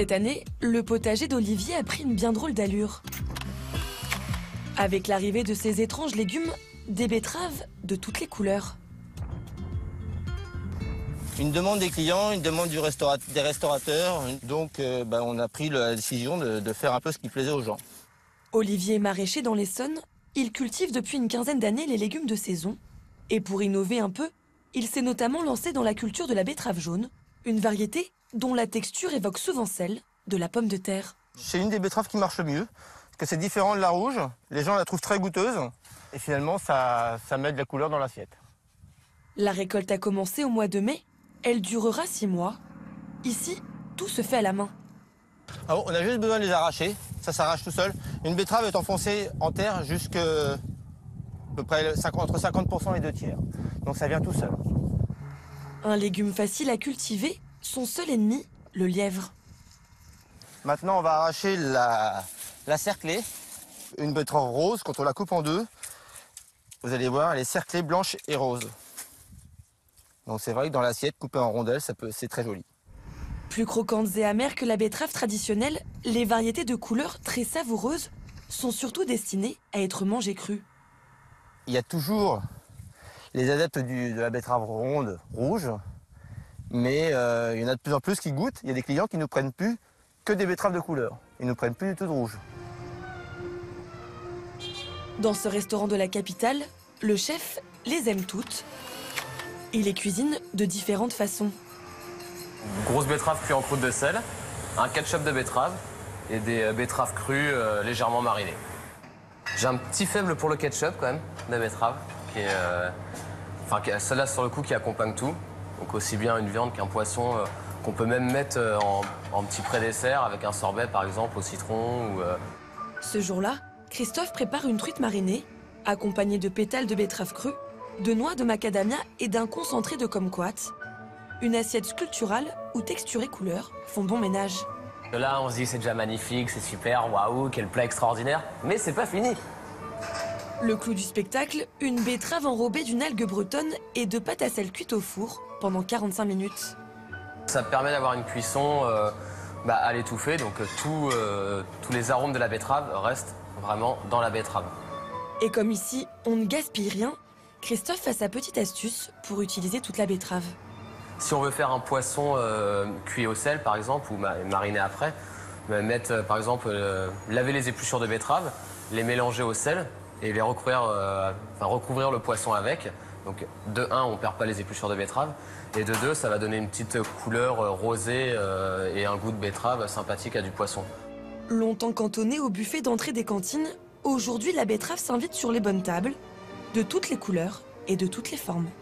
Cette année, le potager d'Olivier a pris une bien drôle d'allure. Avec l'arrivée de ces étranges légumes, des betteraves de toutes les couleurs. Une demande des clients, une demande des restaurateurs. Donc on a pris la décision de faire un peu ce qui plaisait aux gens. Olivier est maraîcher dans l'Essonne. Il cultive depuis une quinzaine d'années les légumes de saison. Et pour innover un peu, il s'est notamment lancé dans la culture de la betterave jaune, une variété dont la texture évoque souvent celle de la pomme de terre. C'est une des betteraves qui marche mieux, parce que c'est différent de la rouge. Les gens la trouvent très goûteuse, et finalement ça met de la couleur dans l'assiette. La récolte a commencé au mois de mai. Elle durera 6 mois. Ici, tout se fait à la main. Alors, on a juste besoin de les arracher, ça s'arrache tout seul. Une betterave est enfoncée en terre jusqu'à peu près entre 50% et 2/3. Donc ça vient tout seul. Un légume facile à cultiver, son seul ennemi, le lièvre. Maintenant, on va arracher la cerclée. Une betterave rose, quand on la coupe en deux, vous allez voir, elle est cerclée blanche et rose. Donc c'est vrai que dans l'assiette, coupée en rondelles, c'est très joli. Plus croquantes et amères que la betterave traditionnelle, les variétés de couleurs très savoureuses sont surtout destinées à être mangées crues. Il y a toujours les adeptes de la betterave ronde, rouge, mais il y en a de plus en plus qui goûtent. Il y a des clients qui ne prennent plus que des betteraves de couleur. Ils ne prennent plus du tout de rouge. Dans ce restaurant de la capitale, le chef les aime toutes. Il les cuisine de différentes façons. Une grosse betterave cuite en croûte de sel, un ketchup de betterave et des betteraves crues légèrement marinées. J'ai un petit faible pour le ketchup quand même, de betterave, qui est celle-là sur le coup qui accompagne tout. Donc aussi bien une viande qu'un poisson qu'on peut même mettre en petit pré-dessert avec un sorbet par exemple au citron. Ce jour-là, Christophe prépare une truite marinée, accompagnée de pétales de betterave crue, de noix de macadamia et d'un concentré de kumquat. Une assiette sculpturale où texture et couleur font bon ménage. Là, on se dit c'est déjà magnifique, c'est super, waouh, quel plat extraordinaire. Mais c'est pas fini. Le clou du spectacle, une betterave enrobée d'une algue bretonne et de pâte à sel cuite au four pendant 45 minutes. Ça permet d'avoir une cuisson à l'étouffer, donc tous les arômes de la betterave restent vraiment dans la betterave. Et comme ici, on ne gaspille rien, Christophe a sa petite astuce pour utiliser toute la betterave. Si on veut faire un poisson cuit au sel, par exemple, ou mariné après, mettre, par exemple, laver les épluchures de betterave, les mélanger au sel et les recouvrir le poisson avec. Donc, de 1, on ne perd pas les épluchures de betterave. Et de 2, ça va donner une petite couleur rosée et un goût de betterave sympathique à du poisson. Longtemps cantonnée au buffet d'entrée des cantines, aujourd'hui la betterave s'invite sur les bonnes tables, de toutes les couleurs et de toutes les formes.